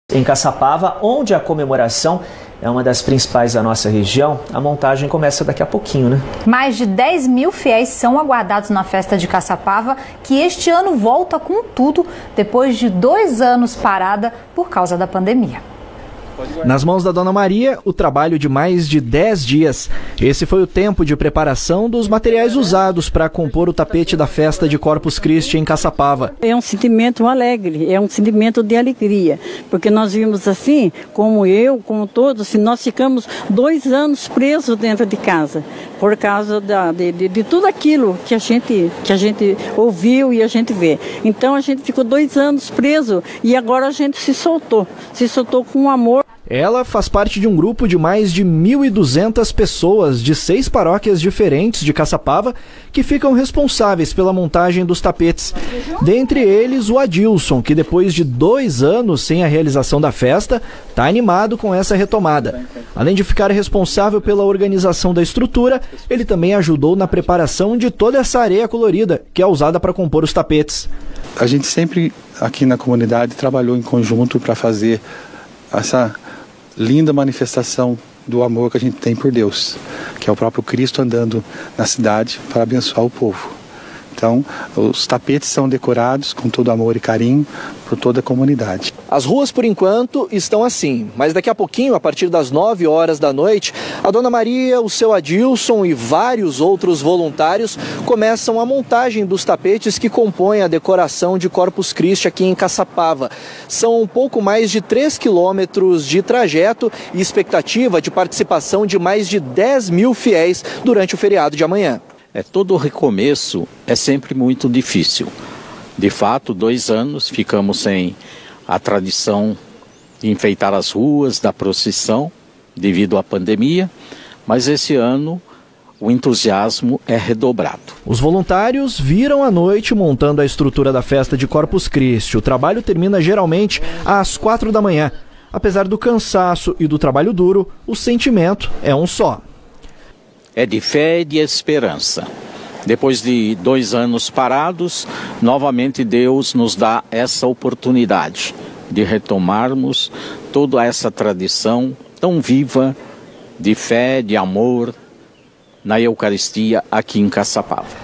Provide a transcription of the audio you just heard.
Em Caçapava, onde a comemoração é uma das principais da nossa região, a montagem começa daqui a pouquinho, né? Mais de 10 mil fiéis são aguardados na festa de Caçapava, que este ano volta com tudo, depois de 2 anos parada por causa da pandemia. Nas mãos da Dona Maria, o trabalho de mais de 10 dias. Esse foi o tempo de preparação dos materiais usados para compor o tapete da festa de Corpus Christi em Caçapava. É um sentimento alegre, é um sentimento de alegria, porque nós vimos assim, como eu, como todos, assim, nós ficamos 2 anos presos dentro de casa, por causa de tudo aquilo que a gente ouviu e a gente vê. Então a gente ficou 2 anos preso e agora a gente se soltou com amor. Ela faz parte de um grupo de mais de 1.200 pessoas de 6 paróquias diferentes de Caçapava que ficam responsáveis pela montagem dos tapetes. Dentre eles, o Adilson, que depois de 2 anos sem a realização da festa, está animado com essa retomada. Além de ficar responsável pela organização da estrutura, ele também ajudou na preparação de toda essa areia colorida que é usada para compor os tapetes. A gente sempre aqui na comunidade trabalhou em conjunto para fazer essa linda manifestação do amor que a gente tem por Deus, que é o próprio Cristo andando na cidade para abençoar o povo. Então, os tapetes são decorados com todo amor e carinho por toda a comunidade. As ruas, por enquanto, estão assim, mas daqui a pouquinho, a partir das 9 horas da noite, a Dona Maria, o seu Adilson e vários outros voluntários começam a montagem dos tapetes que compõem a decoração de Corpus Christi aqui em Caçapava. São um pouco mais de 3 quilômetros de trajeto e expectativa de participação de mais de 10 mil fiéis durante o feriado de amanhã. Todo recomeço é sempre muito difícil. De fato, 2 anos ficamos sem a tradição de enfeitar as ruas da procissão devido à pandemia, mas esse ano o entusiasmo é redobrado. Os voluntários viram à noite montando a estrutura da festa de Corpus Christi. O trabalho termina geralmente às 4 da manhã. Apesar do cansaço e do trabalho duro, o sentimento é um só. É de fé e de esperança. Depois de 2 anos parados, novamente Deus nos dá essa oportunidade de retomarmos toda essa tradição tão viva de fé, de amor na Eucaristia aqui em Caçapava.